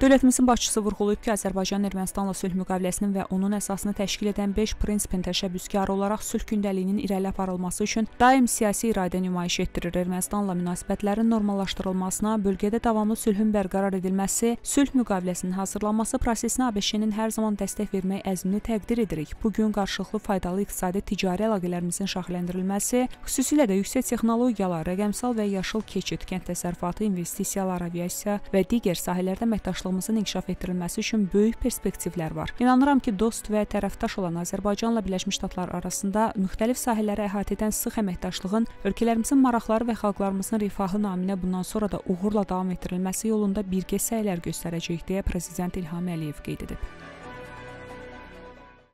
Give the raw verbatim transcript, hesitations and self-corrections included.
Dövlətimizin başçısı vurğulayıb ki, Azərbaycan Ermənistanla sülh müqaviləsinin və onun əsasını təşkil edən beş prinsipin təşəbbüskarı olaraq sülh gündəliyinin irəli aparılması üçün daim siyasi iradə nümayiş etdirir. Ermənistanla münasibətlərin normallaşdırılmasına, bölgədə davamlı sülhün bərqərar edilməsi, sülh müqaviləsinin hazırlanması prosesinə ABŞ-nin hər zaman dəstək vermək əzmini təqdir edirik. Bu gün qarşılıqlı faydalı iqtisadi ticari əlaqələrimizin şaxələndirilməsi, xüsusilə də yüksək texnologiyalar, rəqəmsal və yaşıl keçid, kənd təsərrüfatı, investisiyalar, aviasiya və digər sahələrdə əməkdaşlığımızın inkişaf etdirilməsi üçün böyük perspektivlər var. İnanıram ki, dost və tərəfdaş olan Azərbaycanla Birləşmiş Ştatlar arasında müxtəlif sahələri əhatə edən sıx əməkdaşlığın ölkələrimizin maraqları və xalqlarımızın rifahı naminə bundan sonra da uğurla davam etdirilməsi yolunda birgə səylər göstərəcək deyə Prezident İlham Əliyev qeyd edib.